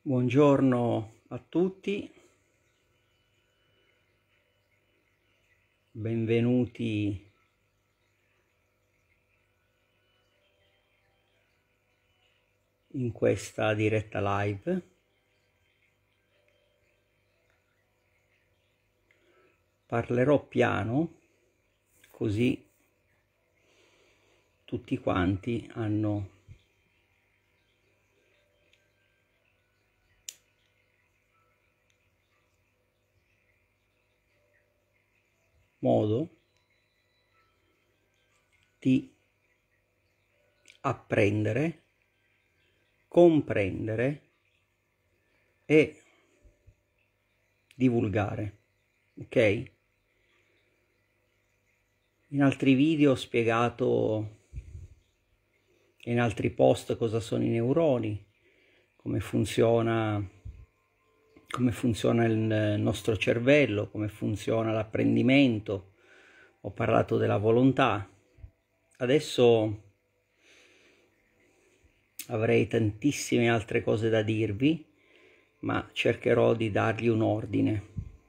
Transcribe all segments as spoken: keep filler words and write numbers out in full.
Buongiorno a tutti, benvenuti in questa diretta live. Parlerò piano, così tutti quanti hanno modo di apprendere, comprendere e divulgare, ok? In altri video ho spiegato, in altri post, cosa sono i neuroni, come funziona come funziona il nostro cervello, come funziona l'apprendimento. Ho parlato della volontà. Adesso avrei tantissime altre cose da dirvi, ma cercherò di dargli un ordine.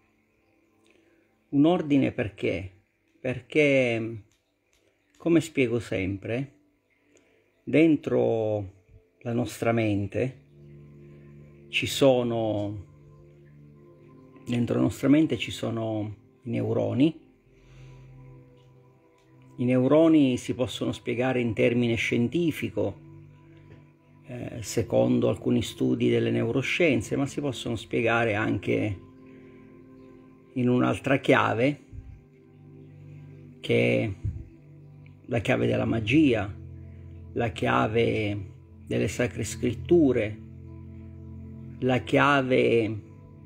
Un ordine perché? Perché, come spiego sempre, dentro la nostra mente ci sono Dentro la nostra mente ci sono i neuroni. I neuroni si possono spiegare in termine scientifico, eh, secondo alcuni studi delle neuroscienze, ma si possono spiegare anche in un'altra chiave, che è la chiave della magia, la chiave delle sacre scritture, la chiave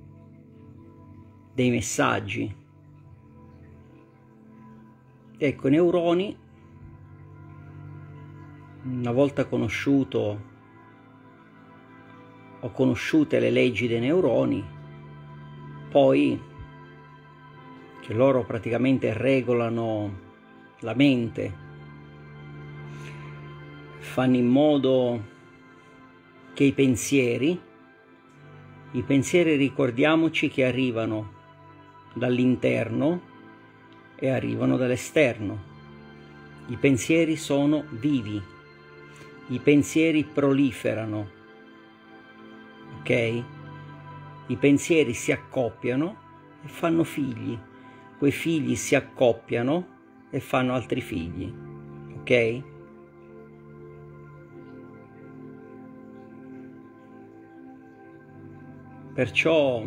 dei messaggi. Ecco, i neuroni, una volta conosciuto ho conosciute le leggi dei neuroni, poi che loro praticamente regolano la mente, fanno in modo che i pensieri i pensieri ricordiamoci che arrivano dall'interno e arrivano dall'esterno. I pensieri sono vivi, i pensieri proliferano, ok? I pensieri si accoppiano e fanno figli, quei figli si accoppiano e fanno altri figli, ok? Perciò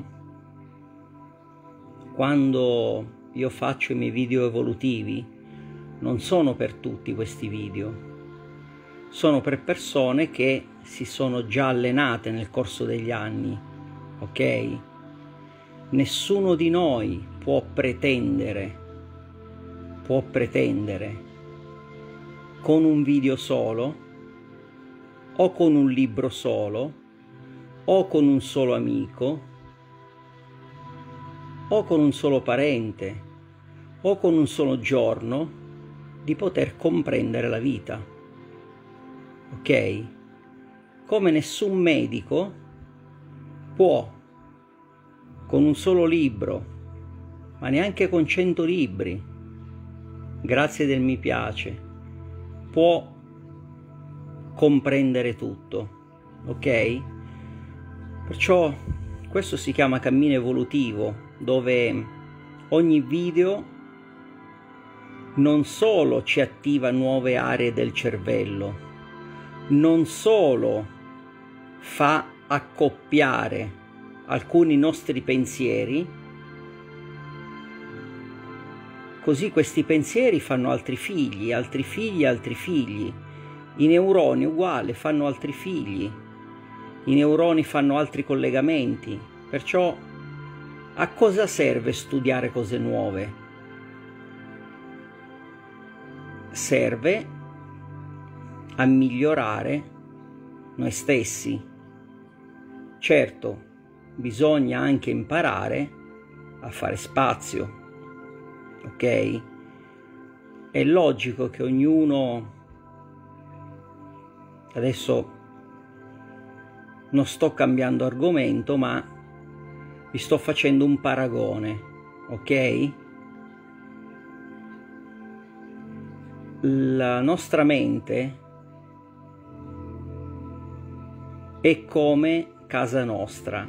quando io faccio i miei video evolutivi non sono per tutti questi video, sono per persone che si sono già allenate nel corso degli anni, ok? Nessuno di noi può pretendere, può pretendere con un video solo o con un libro solo o con un solo amico, o con un solo parente, o con un solo giorno, di poter comprendere la vita, ok? Come nessun medico può, con un solo libro, ma neanche con cento libri, grazie del mi piace, può comprendere tutto, ok? Perciò questo si chiama cammino evolutivo, dove ogni video non solo ci attiva nuove aree del cervello, non solo fa accoppiare alcuni nostri pensieri, così questi pensieri fanno altri figli, altri figli, altri figli. I neuroni uguale fanno altri figli. I neuroni fanno altri collegamenti, perciò a cosa serve studiare cose nuove? Serve a migliorare noi stessi. Certo, bisogna anche imparare a fare spazio, ok? È logico che ognuno, adesso non sto cambiando argomento, ma vi sto facendo un paragone, ok? La nostra mente è come casa nostra.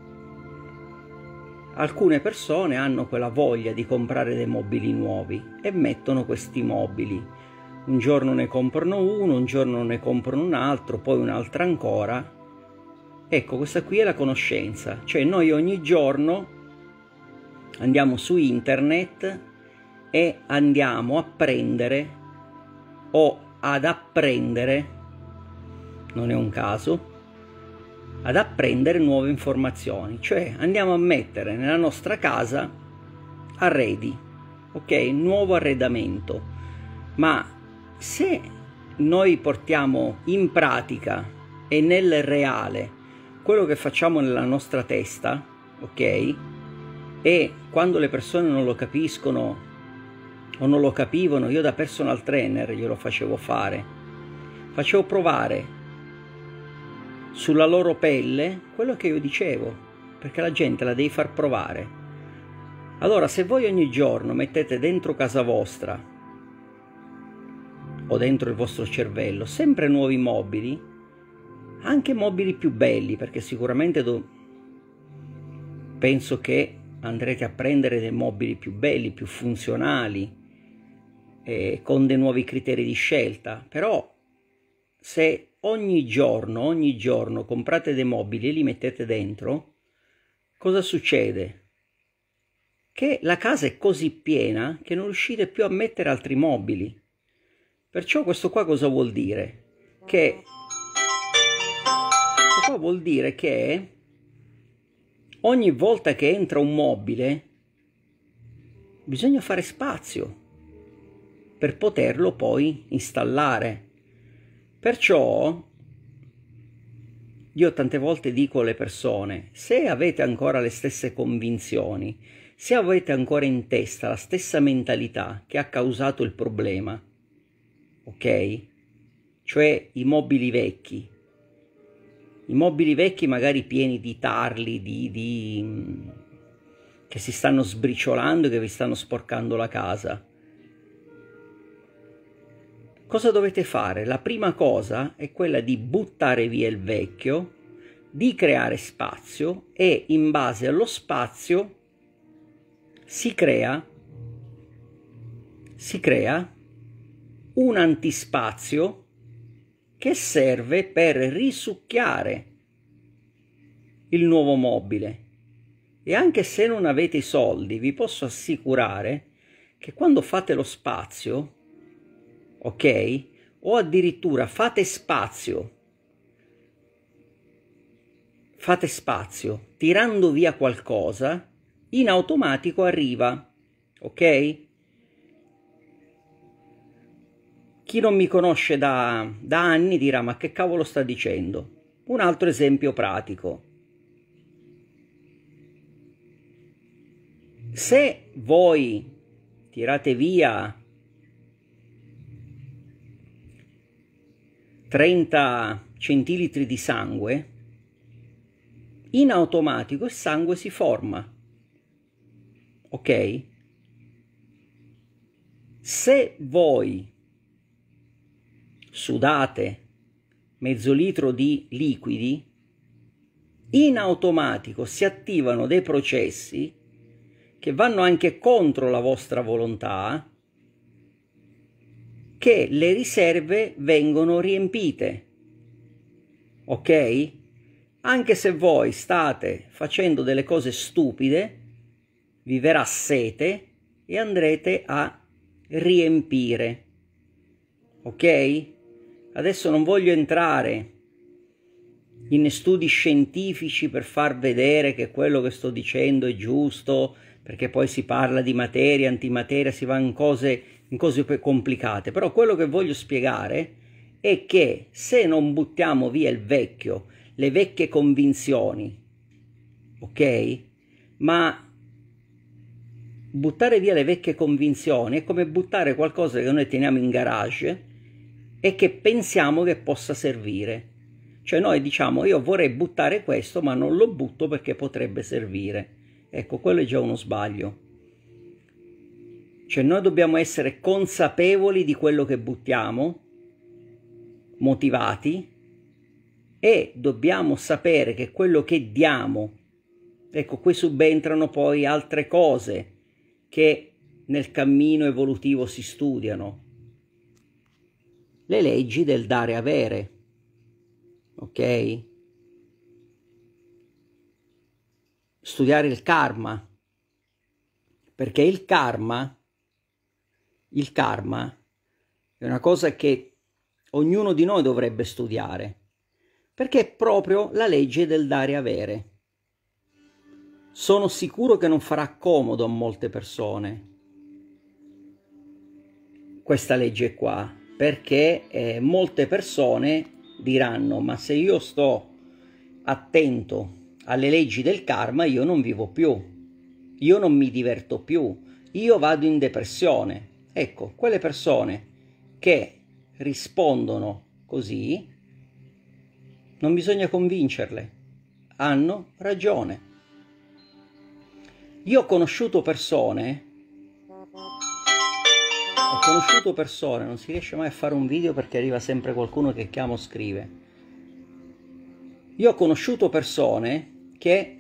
Alcune persone hanno quella voglia di comprare dei mobili nuovi e mettono questi mobili. Un giorno ne comprano uno, un giorno ne comprano un altro, poi un altro ancora. Ecco, questa qui è la conoscenza. Cioè noi ogni giorno andiamo su internet e andiamo a prendere o ad apprendere, non è un caso, ad apprendere nuove informazioni. Cioè andiamo a mettere nella nostra casa arredi, ok? Nuovo arredamento. Ma se noi portiamo in pratica e nel reale quello che facciamo nella nostra testa, ok? E quando le persone non lo capiscono o non lo capivano, io da personal trainer glielo facevo fare, facevo provare sulla loro pelle quello che io dicevo, perché la gente la devi far provare. Allora, se voi ogni giorno mettete dentro casa vostra o dentro il vostro cervello sempre nuovi mobili, anche mobili più belli, perché sicuramente do... penso che andrete a prendere dei mobili più belli, più funzionali, eh, con dei nuovi criteri di scelta. Però se ogni giorno, ogni giorno comprate dei mobili e li mettete dentro, cosa succede? Che la casa è così piena che non riuscite più a mettere altri mobili. Perciò questo qua cosa vuol dire? Che questo qua vuol dire che ogni volta che entra un mobile bisogna fare spazio per poterlo poi installare. Perciò io tante volte dico alle persone: se avete ancora le stesse convinzioni, se avete ancora in testa la stessa mentalità che ha causato il problema, ok? Cioè i mobili vecchi, i mobili vecchi magari pieni di tarli, di, di, che si stanno sbriciolando e che vi stanno sporcando la casa. Cosa dovete fare? La prima cosa è quella di buttare via il vecchio, di creare spazio, e in base allo spazio si crea, si crea un antispazio che serve per risucchiare il nuovo mobile. E anche se non avete i soldi, vi posso assicurare che quando fate lo spazio, ok? O addirittura fate spazio, fate spazio tirando via qualcosa, in automatico arriva, ok? Chi non mi conosce da, da anni dirà: ma che cavolo sta dicendo? Un altro esempio pratico. Se voi tirate via trenta centilitri di sangue, in automatico il sangue si forma, ok? Se voi sudate mezzo litro di liquidi, in automatico si attivano dei processi che vanno anche contro la vostra volontà, che le riserve vengono riempite, ok? Anche se voi state facendo delle cose stupide, vi verrà sete e andrete a riempire, ok? Adesso non voglio entrare in studi scientifici per far vedere che quello che sto dicendo è giusto, perché poi si parla di materia, antimateria, si va in cose, in cose complicate. Però quello che voglio spiegare è che se non buttiamo via il vecchio, le vecchie convinzioni, ok? Ma buttare via le vecchie convinzioni è come buttare qualcosa che noi teniamo in garage e che pensiamo che possa servire. Cioè noi diciamo io vorrei buttare questo ma non lo butto perché potrebbe servire. Ecco, quello è già uno sbaglio. Cioè noi dobbiamo essere consapevoli di quello che buttiamo, motivati, e dobbiamo sapere che quello che diamo, ecco, qui subentrano poi altre cose che nel cammino evolutivo si studiano. Le leggi del dare e avere, ok? Studiare il karma, perché il karma, il karma è una cosa che ognuno di noi dovrebbe studiare, perché è proprio la legge del dare e avere. Sono sicuro che non farà comodo a molte persone questa legge qua, perché eh, molte persone diranno: ma se io sto attento alle leggi del karma io non vivo più, io non mi diverto più, io vado in depressione. Ecco, quelle persone che rispondono così non bisogna convincerle, hanno ragione. Io ho conosciuto persone ho conosciuto persone, non si riesce mai a fare un video perché arriva sempre qualcuno che chiama o scrive. Io ho conosciuto persone che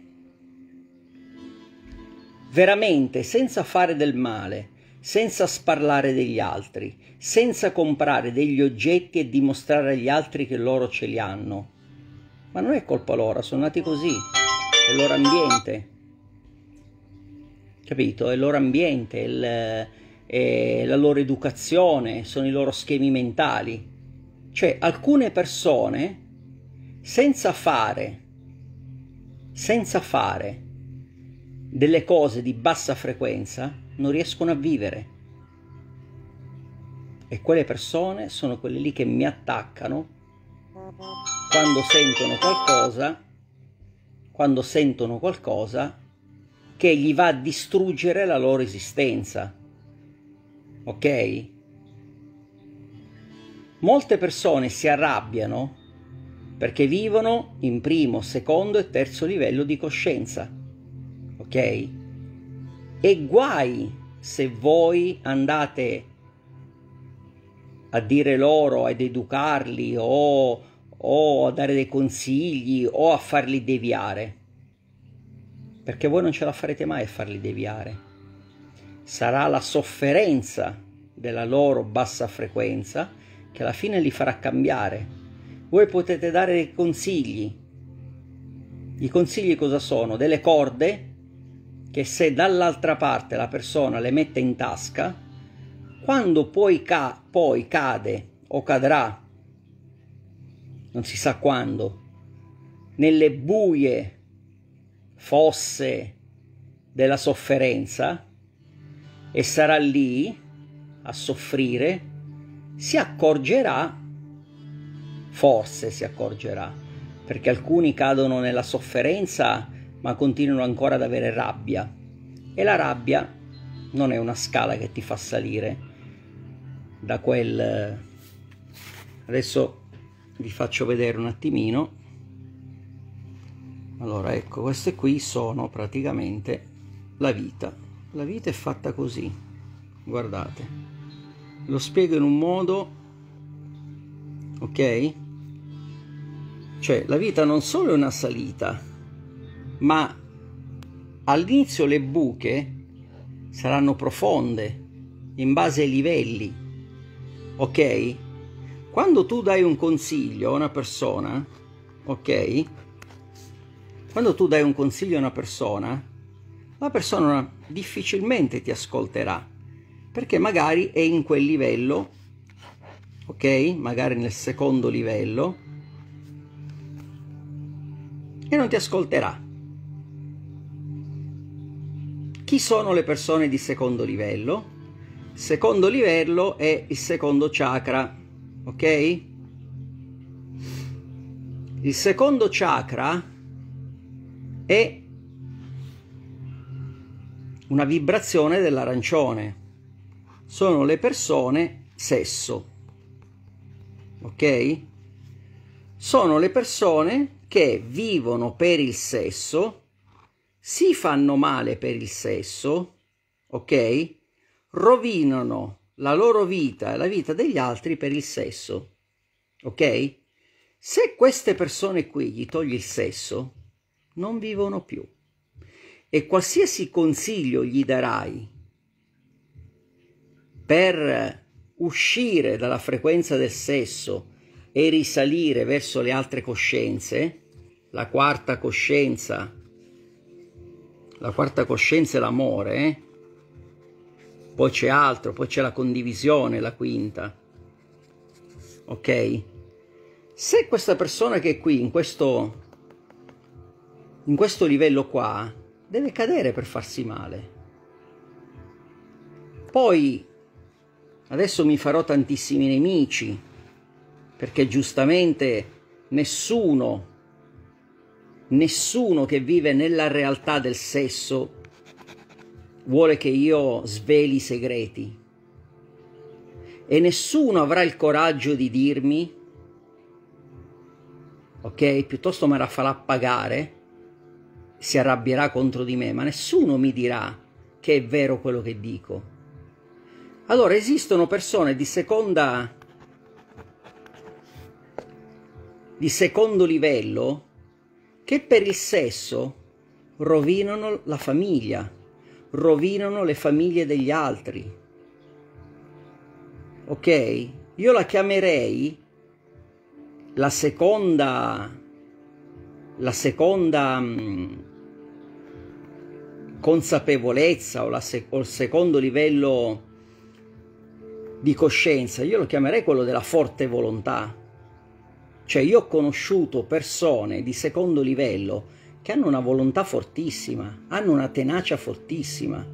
veramente, senza fare del male, senza sparlare degli altri, senza comprare degli oggetti e dimostrare agli altri che loro ce li hanno, ma non è colpa loro, sono nati così, è il loro ambiente, capito? È il loro ambiente, è il... è la loro educazione, sono i loro schemi mentali. Cioè alcune persone senza fare senza fare delle cose di bassa frequenza non riescono a vivere, e quelle persone sono quelle lì che mi attaccano quando sentono qualcosa quando sentono qualcosa che gli va a distruggere la loro esistenza. Ok? Molte persone si arrabbiano perché vivono in primo, secondo e terzo livello di coscienza, ok? E guai se voi andate a dire loro, ad educarli o, o a dare dei consigli o a farli deviare, perché voi non ce la farete mai a farli deviare. Sarà la sofferenza della loro bassa frequenza che alla fine li farà cambiare. Voi potete dare dei consigli. I consigli cosa sono? Delle corde che se dall'altra parte la persona le mette in tasca, quando poi, ca poi cade o cadrà, non si sa quando, nelle buie fosse della sofferenza, e sarà lì a soffrire, si accorgerà, forse si accorgerà, perché alcuni cadono nella sofferenza ma continuano ancora ad avere rabbia, e la rabbia non è una scala che ti fa salire da quel... Adesso vi faccio vedere un attimino. Allora, ecco, queste qui sono praticamente la vita. La vita è fatta così, guardate, lo spiego in un modo, ok? Cioè la vita non solo è una salita, ma all'inizio le buche saranno profonde in base ai livelli, ok? Quando tu dai un consiglio a una persona, ok? Quando tu dai un consiglio a una persona, la persona difficilmente ti ascolterà, perché magari è in quel livello, ok? Magari nel secondo livello, e non ti ascolterà. Chi sono le persone di secondo livello? Secondo livello è il secondo chakra, ok? Il secondo chakra è una vibrazione dell'arancione, sono le persone sesso, ok? sono le persone che vivono per il sesso, si fanno male per il sesso, ok? Rovinano la loro vita e la vita degli altri per il sesso, ok? Se queste persone qui gli togli il sesso, non vivono più. E qualsiasi consiglio gli darai per uscire dalla frequenza del sesso e risalire verso le altre coscienze, la quarta coscienza, la quarta coscienza è l'amore, eh? Poi c'è altro, poi c'è la condivisione, la quinta, ok? Se questa persona che è qui, in questo, in questo livello qua, deve cadere per farsi male. Poi, adesso mi farò tantissimi nemici, perché giustamente nessuno, nessuno che vive nella realtà del sesso vuole che io sveli i segreti. E nessuno avrà il coraggio di dirmi, ok, piuttosto me la farà pagare, si arrabbierà contro di me, ma nessuno mi dirà che è vero quello che dico. Allora esistono persone di seconda, di secondo livello che per il sesso rovinano la famiglia, rovinano le famiglie degli altri. Ok? Io la chiamerei la seconda, la seconda mh, consapevolezza o, la sec- o il secondo livello di coscienza, io lo chiamerei quello della forte volontà. Cioè io ho conosciuto persone di secondo livello che hanno una volontà fortissima, hanno una tenacia fortissima,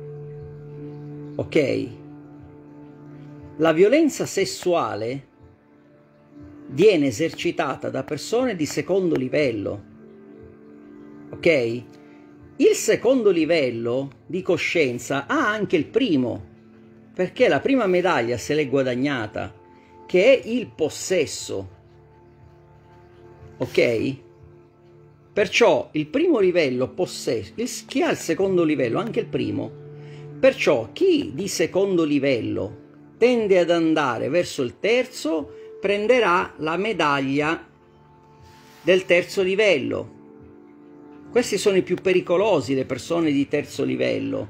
ok? La violenza sessuale viene esercitata da persone di secondo livello, ok? Il secondo livello di coscienza ha anche il primo, perché la prima medaglia se l'è guadagnata, che è il possesso, ok? Perciò il primo livello possesso, chi ha il secondo livello, anche il primo, perciò chi di secondo livello tende ad andare verso il terzo prenderà la medaglia del terzo livello. Questi sono i più pericolosi, le persone di terzo livello,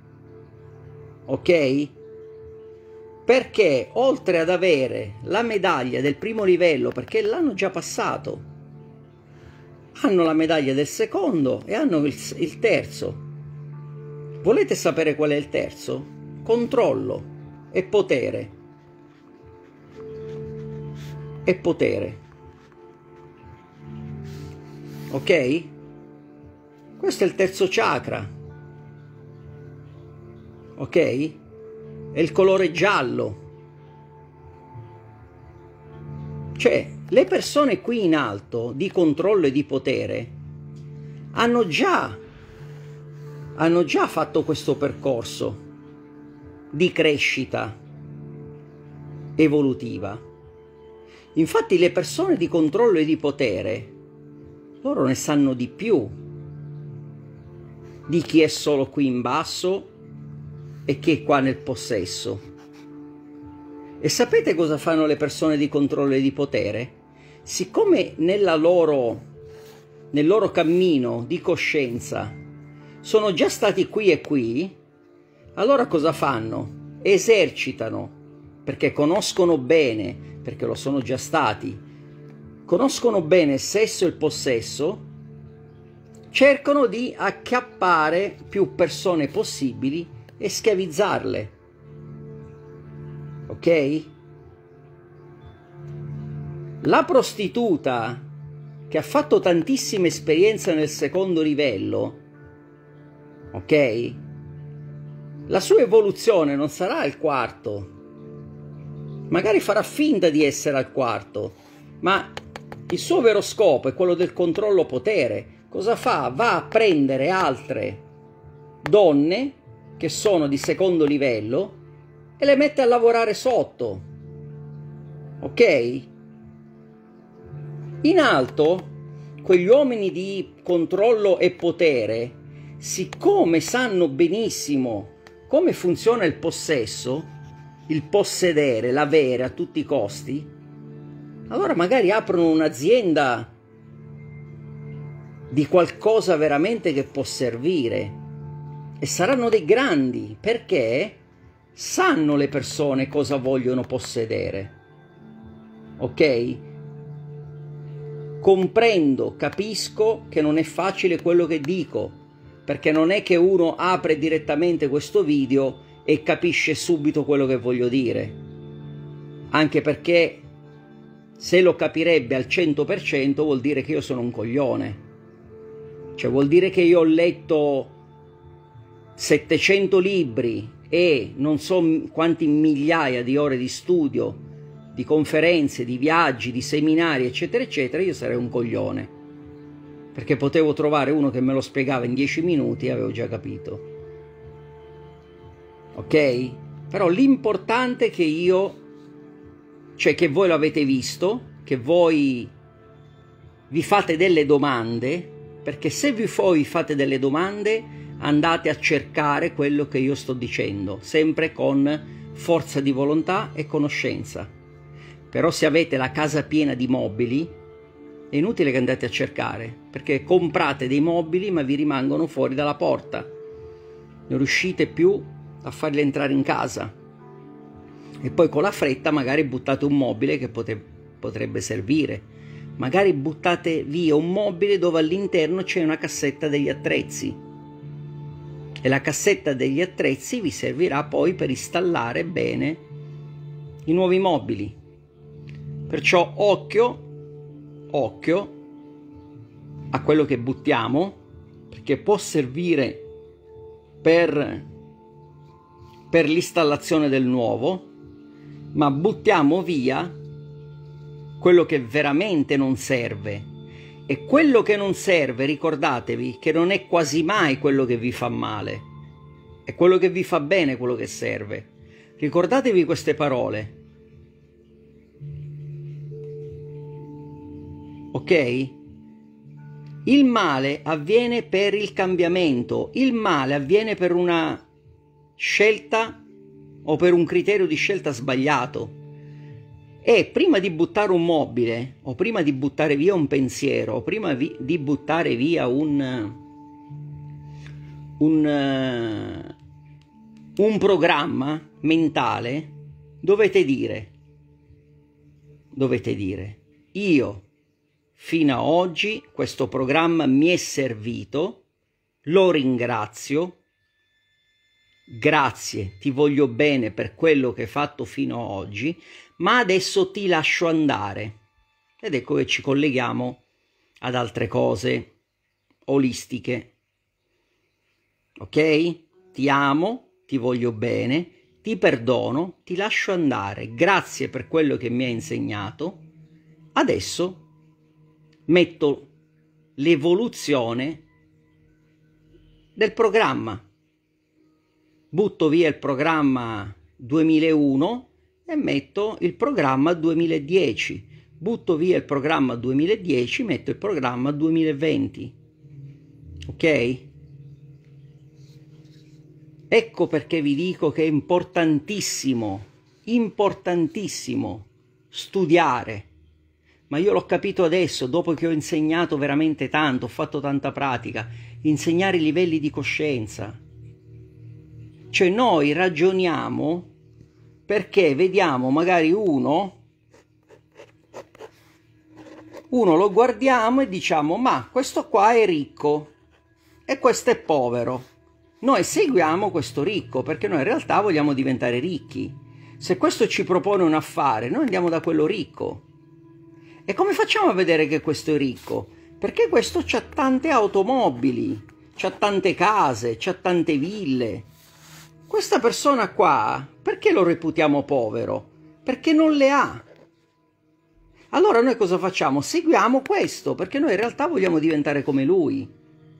ok? Perché oltre ad avere la medaglia del primo livello, perché l'hanno già passato, hanno la medaglia del secondo e hanno il, il terzo. Volete sapere qual è il terzo? Controllo e potere. E potere. Ok? Questo è il terzo chakra. Ok? È il colore giallo. Cioè, le persone qui in alto di controllo e di potere hanno già, hanno già fatto questo percorso di crescita evolutiva. Infatti le persone di controllo e di potere, loro ne sanno di più di chi è solo qui in basso e chi è qua nel possesso. E sapete cosa fanno le persone di controllo e di potere? Siccome nella loro, nel loro cammino di coscienza sono già stati qui e qui, allora cosa fanno? Esercitano, perché conoscono bene, perché lo sono già stati, conoscono bene il sesso e il possesso, cercano di acchiappare più persone possibili e schiavizzarle. Ok? La prostituta che ha fatto tantissima esperienza nel secondo livello, ok? La sua evoluzione non sarà al quarto, magari farà finta di essere al quarto, ma il suo vero scopo è quello del controllo potere. Cosa fa? Va a prendere altre donne che sono di secondo livello e le mette a lavorare sotto, ok? In alto, quegli uomini di controllo e potere, siccome sanno benissimo come funziona il possesso, il possedere, l'avere a tutti i costi, allora magari aprono un'azienda di qualcosa veramente che può servire e saranno dei grandi, perché sanno le persone cosa vogliono possedere. Ok? Comprendo, capisco che non è facile quello che dico, perché non è che uno apre direttamente questo video e capisce subito quello che voglio dire, anche perché se lo capirebbe al cento per cento vuol dire che io sono un coglione, cioè vuol dire che io ho letto settecento libri e non so quanti migliaia di ore di studio, di conferenze, di viaggi, di seminari, eccetera, eccetera. Io sarei un coglione, perché potevo trovare uno che me lo spiegava in dieci minuti e avevo già capito. Ok? Però l'importante è che io, cioè che voi l'avete visto, che voi vi fate delle domande, perché se vi voi fate delle domande andate a cercare quello che io sto dicendo, sempre con forza di volontà e conoscenza. Però se avete la casa piena di mobili, è inutile che andate a cercare, perché comprate dei mobili ma vi rimangono fuori dalla porta. Non riuscite più a farli entrare in casa. E poi con la fretta magari buttate un mobile che pote- potrebbe servire. Magari buttate via un mobile dove all'interno c'è una cassetta degli attrezzi. E la cassetta degli attrezzi vi servirà poi per installare bene i nuovi mobili. Perciò occhio, occhio a quello che buttiamo, perché può servire per, per l'installazione del nuovo, ma buttiamo via quello che veramente non serve. E quello che non serve, ricordatevi che non è quasi mai quello che vi fa male, è quello che vi fa bene quello che serve. Ricordatevi queste parole. Ok? Il male avviene per il cambiamento, il male avviene per una scelta o per un criterio di scelta sbagliato. E prima di buttare un mobile, o prima di buttare via un pensiero, o prima vi, di buttare via un, un, un programma mentale, dovete dire, dovete dire, io fino a oggi questo programma mi è servito, lo ringrazio, grazie, ti voglio bene per quello che hai fatto fino a oggi, ma adesso ti lascio andare. Ed ecco che ci colleghiamo ad altre cose olistiche. Ok? Ti amo, ti voglio bene, ti perdono, ti lascio andare, grazie per quello che mi hai insegnato. Adesso metto l'evoluzione del programma. Butto via il programma duemilauno e metto il programma duemiladieci. Butto via il programma duemiladieci, metto il programma duemilaventi. Ok? Ecco perché vi dico che è importantissimo, importantissimo studiare. Ma io l'ho capito adesso, dopo che ho insegnato veramente tanto, ho fatto tanta pratica, insegnare i livelli di coscienza. Cioè noi ragioniamo perché vediamo magari uno, uno lo guardiamo e diciamo ma questo qua è ricco e questo è povero. Noi seguiamo questo ricco perché noi in realtà vogliamo diventare ricchi. Se questo ci propone un affare, noi andiamo da quello ricco. E come facciamo a vedere che questo è ricco? Perché questo c'ha tante automobili, c'ha tante case, c'ha tante ville. Questa persona qua, perché lo reputiamo povero? Perché non le ha. Allora noi cosa facciamo? Seguiamo questo, perché noi in realtà vogliamo diventare come lui.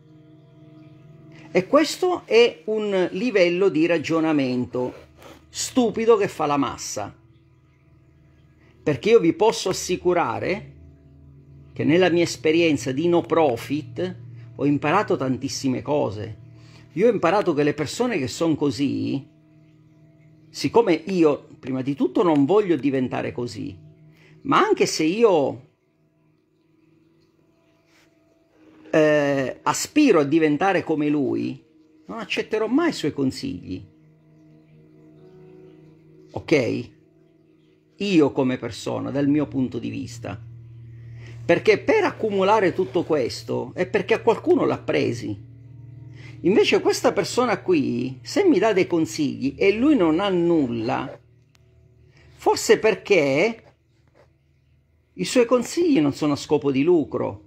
E questo è un livello di ragionamento stupido che fa la massa. Perché io vi posso assicurare che nella mia esperienza di no profit ho imparato tantissime cose. Io ho imparato che le persone che sono così, siccome io prima di tutto non voglio diventare così, ma anche se io eh, aspiro a diventare come lui, non accetterò mai i suoi consigli. Ok? Io come persona, dal mio punto di vista. Perché per accumulare tutto questo è perché a qualcuno l'ha presi. Invece questa persona qui, se mi dà dei consigli e lui non ha nulla, forse perché i suoi consigli non sono a scopo di lucro.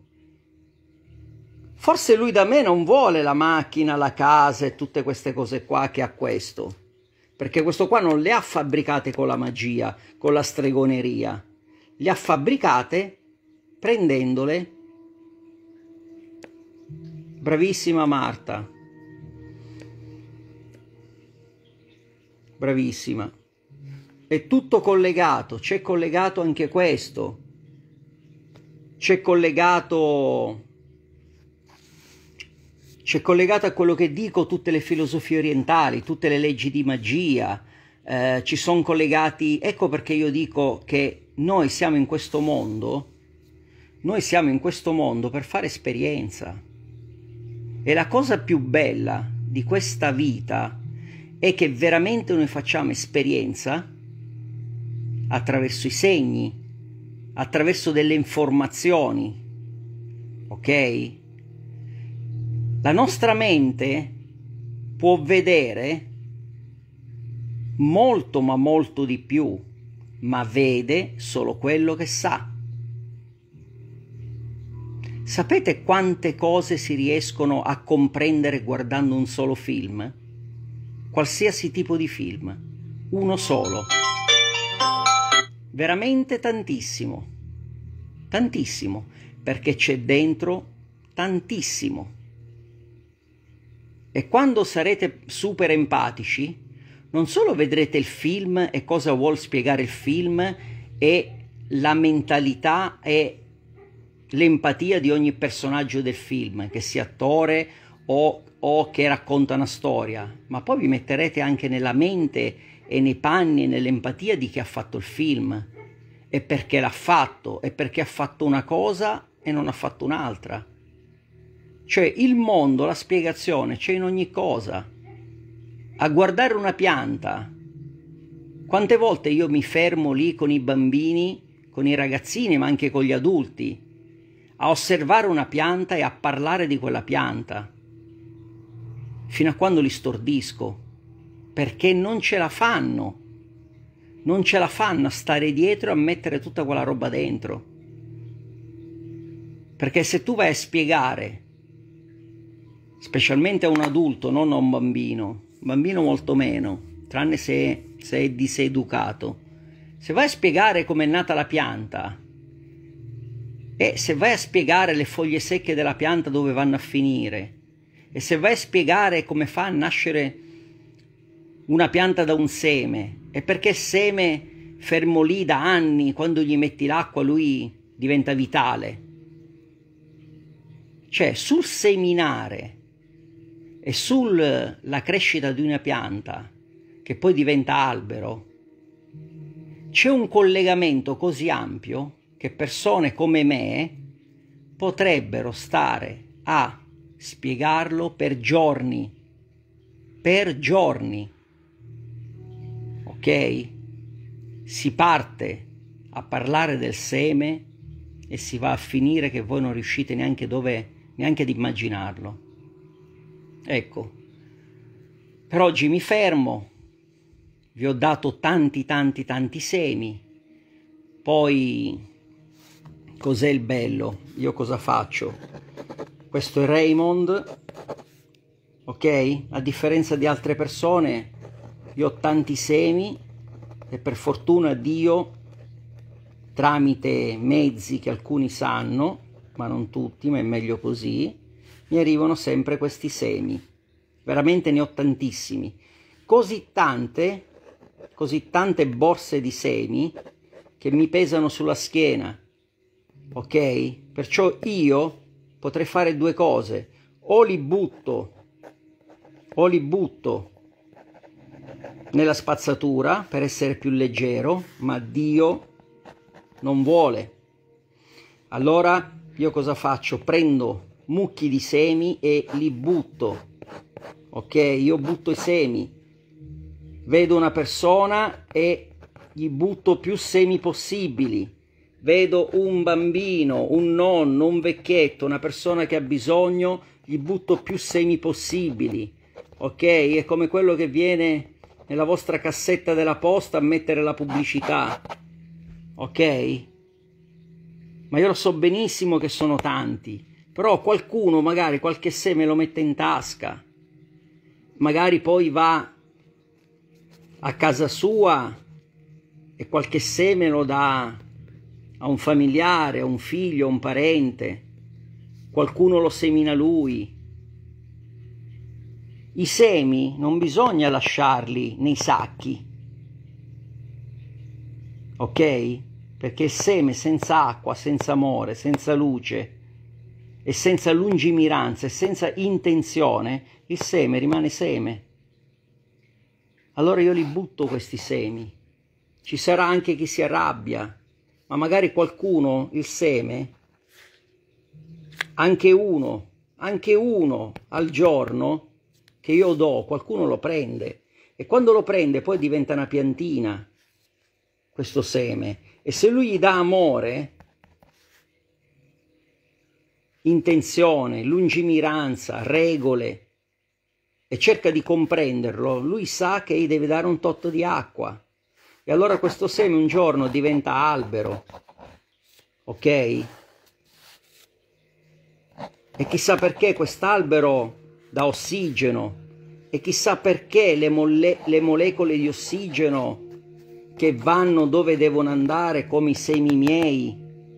Forse lui da me non vuole la macchina, la casa e tutte queste cose qua che ha questo. Perché questo qua non le ha fabbricate con la magia, con la stregoneria. Le ha fabbricate prendendole. Bravissima Marta. Bravissima. È tutto collegato, c'è collegato anche questo. C'è collegato... C'è collegato a quello che dico tutte le filosofie orientali, tutte le leggi di magia, eh, ci sono collegati, ecco perché io dico che noi siamo in questo mondo, noi siamo in questo mondo per fare esperienza. E la cosa più bella di questa vita è che veramente noi facciamo esperienza attraverso i segni, attraverso delle informazioni, ok? La nostra mente può vedere molto ma molto di più, ma vede solo quello che sa. Sapete quante cose si riescono a comprendere guardando un solo film? Qualsiasi tipo di film, uno solo. Veramente tantissimo, tantissimo, perché c'è dentro tantissimo. E quando sarete super empatici, non solo vedrete il film e cosa vuol spiegare il film e la mentalità e l'empatia di ogni personaggio del film, che sia attore o, o che racconta una storia, ma poi vi metterete anche nella mente e nei panni e nell'empatia di chi ha fatto il film, e perché l'ha fatto, e perché ha fatto una cosa e non ha fatto un'altra. Cioè il mondo, la spiegazione c'è in ogni cosa. A guardare una pianta, quante volte io mi fermo lì con i bambini, con i ragazzini, ma anche con gli adulti, a osservare una pianta e a parlare di quella pianta, fino a quando li stordisco, perché non ce la fanno, non ce la fanno a stare dietro e a mettere tutta quella roba dentro. Perché se tu vai a spiegare, specialmente a un adulto, non a un bambino, un bambino molto meno, tranne se, se è diseducato, se vai a spiegare com'è nata la pianta e se vai a spiegare le foglie secche della pianta dove vanno a finire e se vai a spiegare come fa a nascere una pianta da un seme e perché il seme fermo lì da anni, quando gli metti l'acqua lui diventa vitale, cioè sul seminare e sulla crescita di una pianta che poi diventa albero c'è un collegamento così ampio che persone come me potrebbero stare a spiegarlo per giorni, per giorni, ok? Si parte a parlare del seme e si va a finire che voi non riuscite neanche dove, neanche ad immaginarlo. Ecco, per oggi mi fermo, vi ho dato tanti tanti tanti semi, poi cos'è il bello? Io cosa faccio? Questo è Raymond, ok? A differenza di altre persone, io ho tanti semi e per fortuna Dio, tramite mezzi che alcuni sanno, ma non tutti, ma è meglio così, mi arrivano sempre questi semi. Veramente ne ho tantissimi. Così tante, così tante borse di semi che mi pesano sulla schiena. ok? Perciò io potrei fare due cose: o li butto, o li butto nella spazzatura per essere più leggero, ma Dio non vuole. Allora io cosa faccio? Prendo mucchi di semi e li butto, ok? Io butto i semi, vedo una persona e gli butto più semi possibili, vedo un bambino, un nonno, un vecchietto, una persona che ha bisogno, gli butto più semi possibili, ok? È come quello che viene nella vostra cassetta della posta a mettere la pubblicità, ok? Ma io lo so benissimo che sono tanti, però qualcuno magari qualche seme lo mette in tasca, magari poi va a casa sua e qualche seme lo dà a un familiare, a un figlio, a un parente, qualcuno lo semina lui. I semi non bisogna lasciarli nei sacchi, ok? Perché il seme senza acqua, senza amore, senza luce e senza lungimiranza e senza intenzione, il seme rimane seme. Allora io li butto questi semi. Ci sarà anche chi si arrabbia, ma magari qualcuno il seme, anche uno, anche uno al giorno che io do, qualcuno lo prende, e quando lo prende poi diventa una piantina questo seme, e se lui gli dà amore, intenzione, lungimiranza, regole, e cerca di comprenderlo, lui sa che gli deve dare un tot di acqua, e allora questo seme un giorno diventa albero, ok? E chissà perché quest'albero dà ossigeno, e chissà perché le, mole le molecole di ossigeno che vanno dove devono andare, come i semi miei,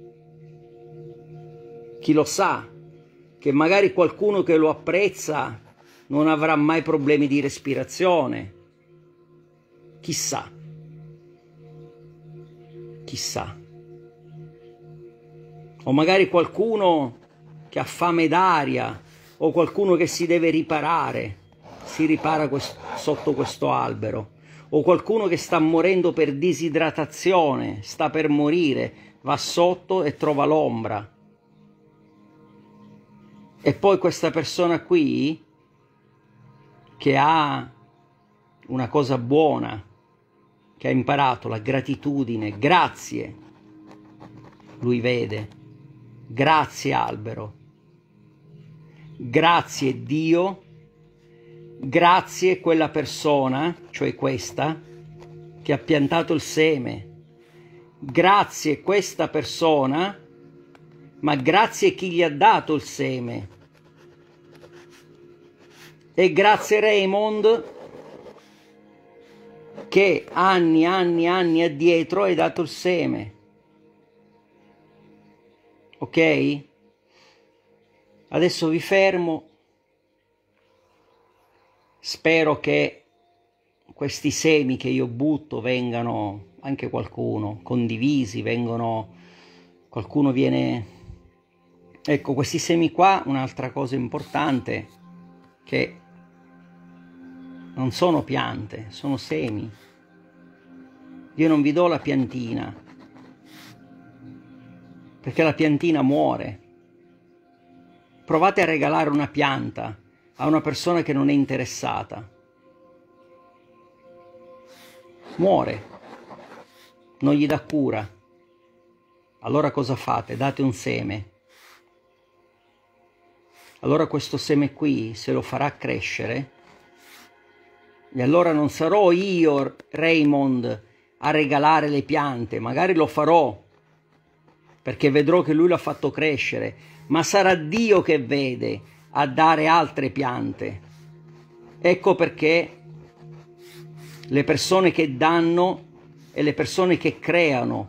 chi lo sa, che magari qualcuno che lo apprezza non avrà mai problemi di respirazione, chissà, chissà, o magari qualcuno che ha fame d'aria, o qualcuno che si deve riparare, si ripara quest- sotto questo albero, o qualcuno che sta morendo per disidratazione, sta per morire, va sotto e trova l'ombra. E poi questa persona qui, che ha una cosa buona, che ha imparato, la gratitudine, grazie, lui vede, grazie albero, grazie Dio, grazie quella persona, cioè questa, che ha piantato il seme, grazie questa persona, ma grazie chi gli ha dato il seme, e grazie Raymond che anni, anni, anni addietro hai dato il seme, ok? Adesso vi fermo. Spero che questi semi che io butto vengano, anche qualcuno, condivisi, vengono, qualcuno viene... Ecco, questi semi qua, un'altra cosa importante, che non sono piante, sono semi. Io non vi do la piantina, perché la piantina muore. Provate a regalare una pianta a una persona che non è interessata. Muore, non gli dà cura. Allora cosa fate? Date un seme. Allora questo seme qui se lo farà crescere, e allora non sarò io, Raymond, a regalare le piante, magari lo farò, perché vedrò che lui l'ha fatto crescere, ma sarà Dio che vede a dare altre piante. Ecco perché le persone che danno e le persone che creano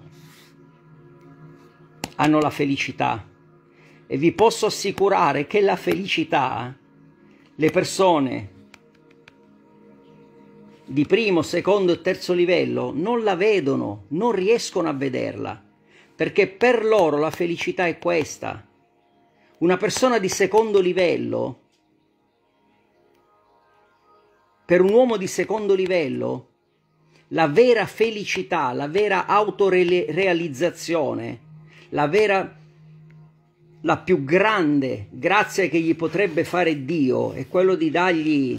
hanno la felicità, e vi posso assicurare che la felicità le persone di primo, secondo e terzo livello non la vedono, non riescono a vederla, perché per loro la felicità è questa. Una persona di secondo livello, per un uomo di secondo livello, la vera felicità, la vera autorealizzazione, la vera, la più grande grazia che gli potrebbe fare Dio è quello di dargli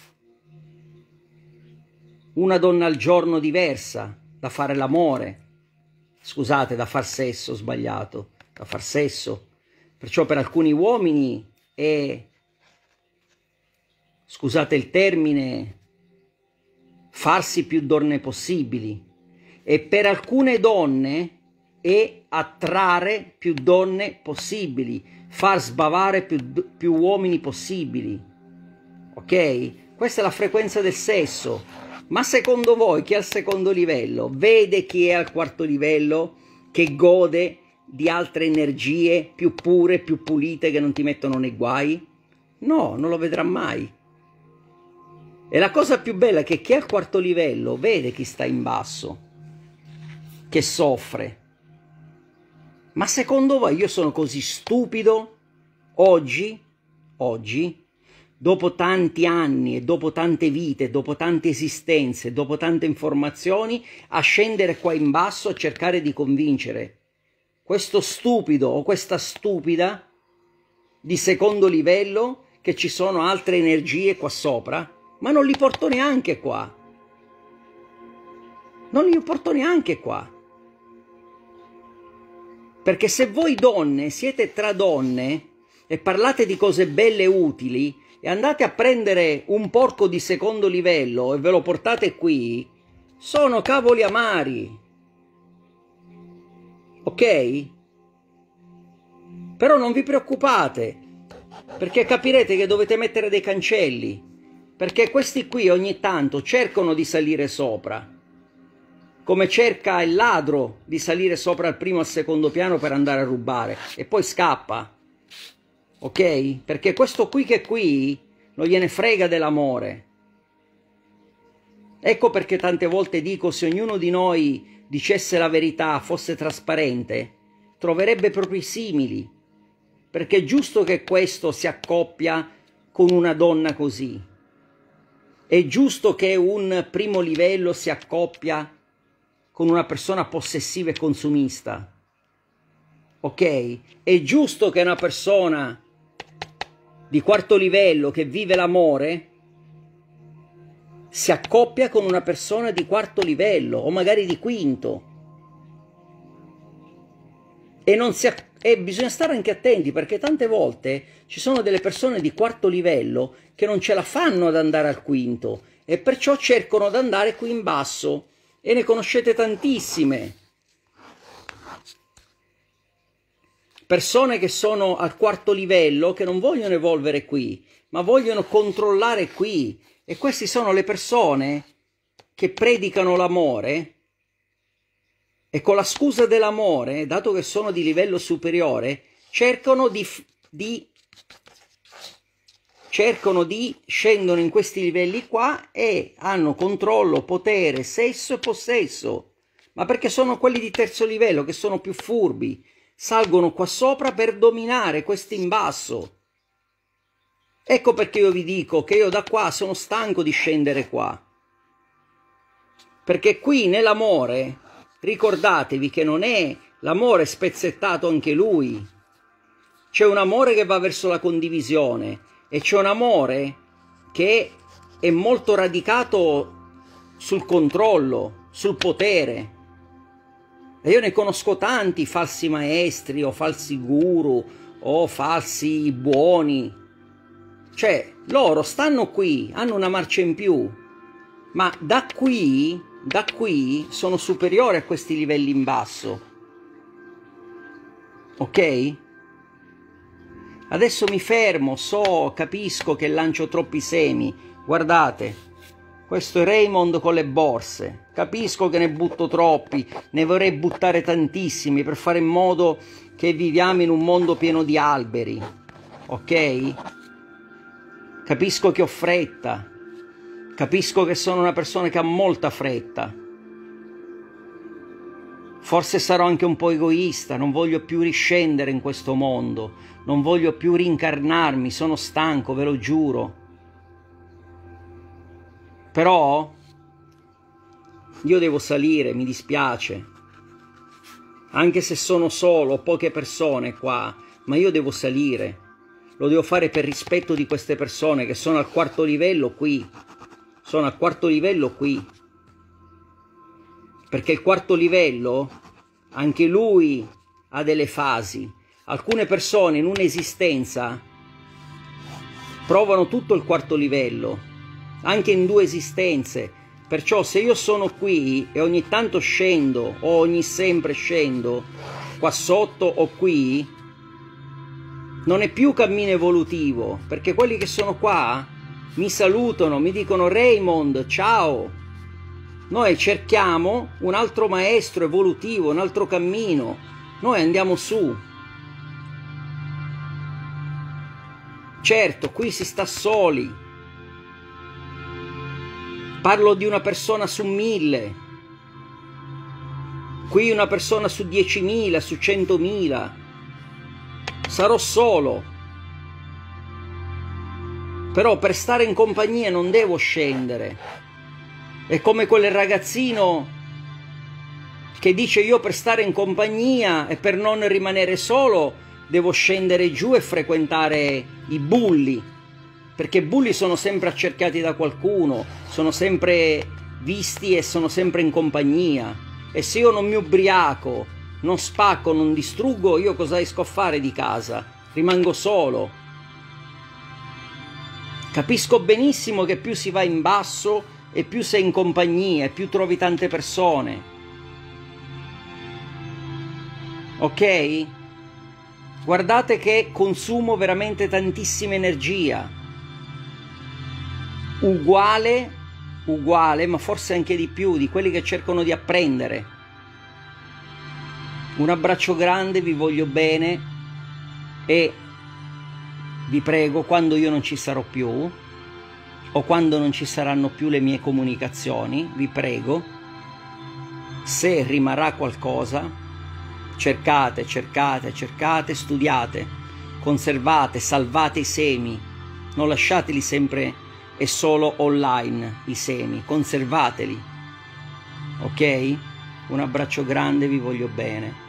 una donna al giorno diversa, da fare l'amore. Scusate, da far sesso, ho sbagliato, da far sesso. Perciò per alcuni uomini è, scusate il termine, farsi più donne possibili, e per alcune donne è attrarre più donne possibili, far sbavare più, più uomini possibili. Ok? Questa è la frequenza del sesso. Ma secondo voi chi è al secondo livello vede chi è al quarto livello, che gode di altre energie più pure, più pulite, che non ti mettono nei guai? No, non lo vedrà mai. E la cosa più bella è che chi è al quarto livello vede chi sta in basso, che soffre. Ma secondo voi io sono così stupido oggi, oggi, dopo tanti anni e dopo tante vite, dopo tante esistenze, dopo tante informazioni, a scendere qua in basso a cercare di convincere questo stupido o questa stupida di secondo livello che ci sono altre energie qua sopra? Ma non li porto neanche qua. Non li porto neanche qua. Perché se voi donne siete tra donne e parlate di cose belle e utili e andate a prendere un porco di secondo livello e ve lo portate qui, sono cavoli amari. Ok? Però non vi preoccupate, perché capirete che dovete mettere dei cancelli. Perché questi qui ogni tanto cercano di salire sopra, come cerca il ladro di salire sopra al primo e al secondo piano per andare a rubare, e poi scappa, ok? Perché questo qui che qui non gliene frega dell'amore. Ecco perché tante volte dico, se ognuno di noi dicesse la verità, fosse trasparente, troverebbe propri simili, perché è giusto che questo si accoppia con una donna così. È giusto che un primo livello si accoppia con una persona possessiva e consumista. Ok? È giusto che una persona di quarto livello che vive l'amore si accoppia con una persona di quarto livello o magari di quinto. E, non si e bisogna stare anche attenti, perché tante volte ci sono delle persone di quarto livello che non ce la fanno ad andare al quinto e perciò cercano di andare qui in basso, e ne conoscete tantissime. Persone che sono al quarto livello che non vogliono evolvere qui, ma vogliono controllare qui, e queste sono le persone che predicano l'amore. E con la scusa dell'amore, dato che sono di livello superiore, cercano di, di, cercano di scendono in questi livelli qua e hanno controllo, potere, sesso e possesso. Ma perché sono quelli di terzo livello che sono più furbi, salgono qua sopra per dominare questi in basso. Ecco perché io vi dico che io da qua sono stanco di scendere qua. Perché qui nell'amore, ricordatevi che non è l'amore spezzettato anche lui. C'è un amore che va verso la condivisione e c'è un amore che è molto radicato sul controllo, sul potere. E io ne conosco tanti falsi maestri o falsi guru o falsi buoni. Cioè, loro stanno qui, hanno una marcia in più, ma da qui... Da qui sono superiori a questi livelli in basso. Ok? Adesso mi fermo, so, capisco che lancio troppi semi. Guardate, questo è Raymond con le borse. Capisco che ne butto troppi, ne vorrei buttare tantissimi per fare in modo che viviamo in un mondo pieno di alberi. Ok? Capisco che ho fretta. Capisco che sono una persona che ha molta fretta. Forse sarò anche un po' egoista, non voglio più riscendere in questo mondo, non voglio più rincarnarmi, sono stanco, ve lo giuro. Però io devo salire, mi dispiace. Anche se sono solo, ho poche persone qua, ma io devo salire. Lo devo fare per rispetto di queste persone che sono al quarto livello qui. Sono al quarto livello qui. Perché il quarto livello, anche lui ha delle fasi. Alcune persone in un'esistenza provano tutto il quarto livello, anche in due esistenze. Perciò se io sono qui e ogni tanto scendo, o ogni sempre scendo, qua sotto o qui, non è più cammino evolutivo, perché quelli che sono qua mi salutano, mi dicono Raymond, ciao. Noi cerchiamo un altro maestro evolutivo, un altro cammino. Noi andiamo su. Certo, qui si sta soli. Parlo di una persona su mille. Qui una persona su diecimila, su centomila. Sarò solo. Però per stare in compagnia non devo scendere. È come quel ragazzino che dice io per stare in compagnia e per non rimanere solo devo scendere giù e frequentare i bulli, perché i bulli sono sempre accerchiati da qualcuno, sono sempre visti e sono sempre in compagnia. E se io non mi ubriaco, non spacco, non distruggo, io cosa esco a fare di casa? Rimango solo. Capisco benissimo che più si va in basso e più sei in compagnia e più trovi tante persone. Ok? Guardate che consumo veramente tantissima energia. Uguale, uguale, ma forse anche di più, di quelli che cercano di apprendere. Un abbraccio grande, vi voglio bene e vi prego, quando io non ci sarò più, o quando non ci saranno più le mie comunicazioni, vi prego, se rimarrà qualcosa, cercate, cercate, cercate, studiate, conservate, salvate i semi, non lasciateli sempre e solo online i semi, conservateli, ok? Un abbraccio grande, vi voglio bene.